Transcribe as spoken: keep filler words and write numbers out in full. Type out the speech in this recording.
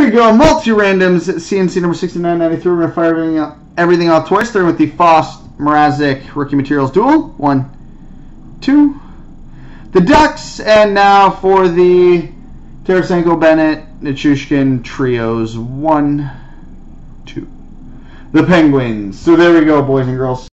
we go. Multi Randoms, C and C number sixty-nine ninety-three. We're going to fire everything out, everything out twice, starting with the Faust Mrazek Rookie Materials Duel. One, two. The Ducks, and now for the Tarasenko, Bennett, Nichushkin Trios. One, two. The Penguins. So there we go, boys and girls.